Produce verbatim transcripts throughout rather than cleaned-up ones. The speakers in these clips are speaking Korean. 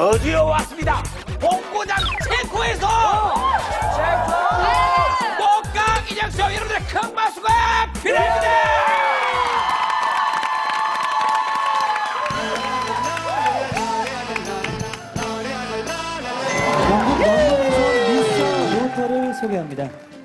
드디어 왔습니다. 본고장 체코에서 목각 인형쇼 여러분들의 큰 박수가 필요합니다. 영국 런던에서 미스터 로터를 소개합니다.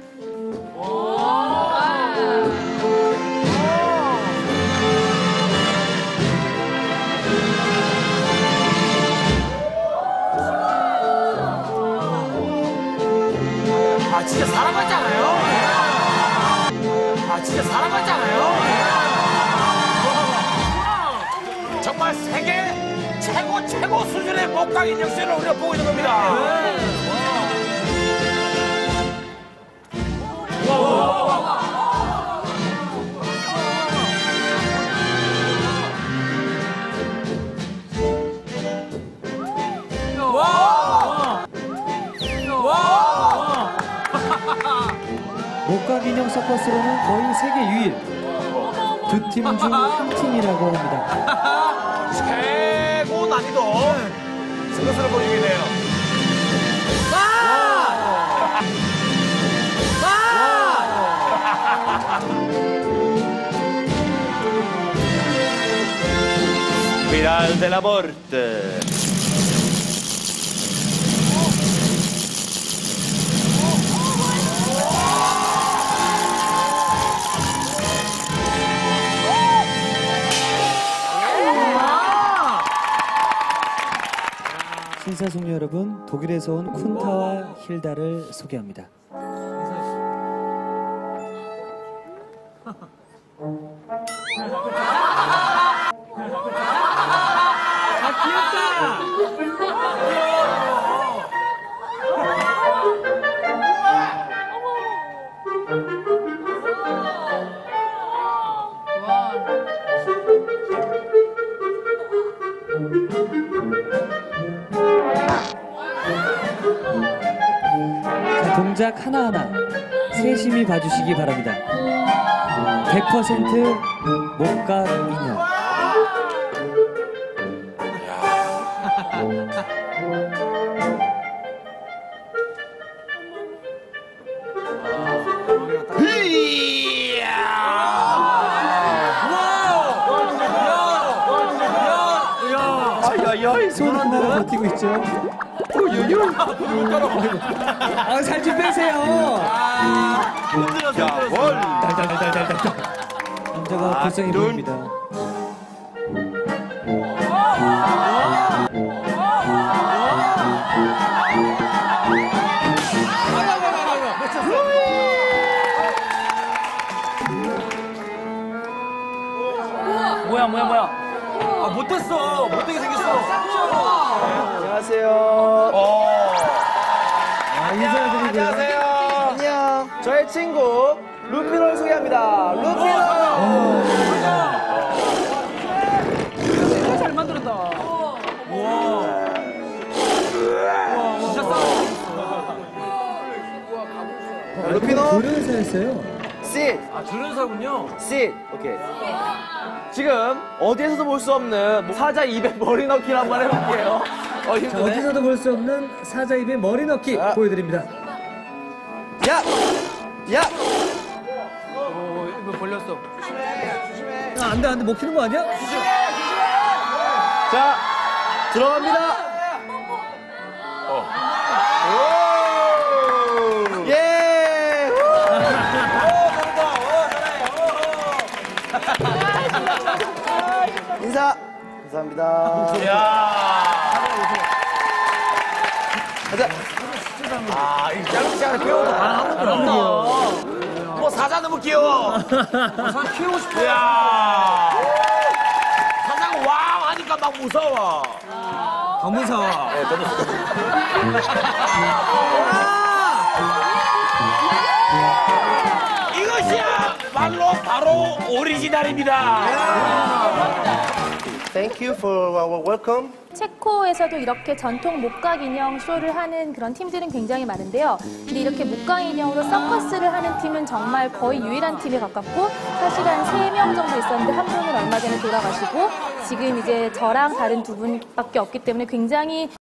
아 진짜 사람 같잖아요. 아 진짜 사람 같잖아요. 정말 세계 최고 최고 수준의 목각 인형쇼를 우리가 보고 있는 겁니다. 목각 인형 서커스로는 거의 세계 유일 두 팀 중 한 팀이라고 합니다. 최고 난이도 서커스를 보이게 돼요. Final de la morte. 신사숙녀 여러분, 독일에서 온 쿤타와 힐다를 소개합니다. 아, 귀엽다! 자, 동작 하나하나 세심히 봐주시기 바랍니다. 백 퍼센트 목각 인형. 손 하나로 버티고 있죠. 아, 살 좀 빼세요. 달달달달달달. 남자가 불쌍해 보입니다. 뭐야, 뭐야, 뭐야. 아, 못됐어. 못되게 생겼어. 안녕하세요. 어. 아, 인사드리고요. 안녕하세요. 안녕. 저의 친구 루피노를 소개합니다. 루피노. 진짜 잘 만들었다. 우와. 진짜 싸워. 루피노. 고려사였어요. sit. 아, 주른사군요. sit. 오케이. 지금 어디에서도 볼 수 없는 사자 입에 머리 넣기를 한번 해볼게요. 어, 자, 힘드네. 어디서도 볼 수 없는 사자 입에 머리 넣기 아. 보여드립니다. 야! 야! 오, 이거 벌렸어. 아, 안 돼, 안 돼. 먹히는 거 아니야? 자, 들어갑니다. 오! 예! 인사! 감사합니다. 가자! 아, 이 짧은 시간에 배워도 가능하군요. 뭐 사자 너무 귀여워. 사실 키우고 싶어. 이야. 사자가 왕 하니까 막 무서워. 더 무서워. 네, 더 무서워. 이것이야말로 바로 오리지널입니다. Thank you for our welcome. 체코에서도 이렇게 전통 목각 인형 쇼를 하는 그런 팀들은 굉장히 많은데요. 근데 이렇게 목각 인형으로 서커스를 하는 팀은 정말 거의 유일한 팀에 가깝고 사실 한 세 명 정도 있었는데 한 분은 얼마 전에 돌아가시고 지금 이제 저랑 다른 두 분밖에 없기 때문에 굉장히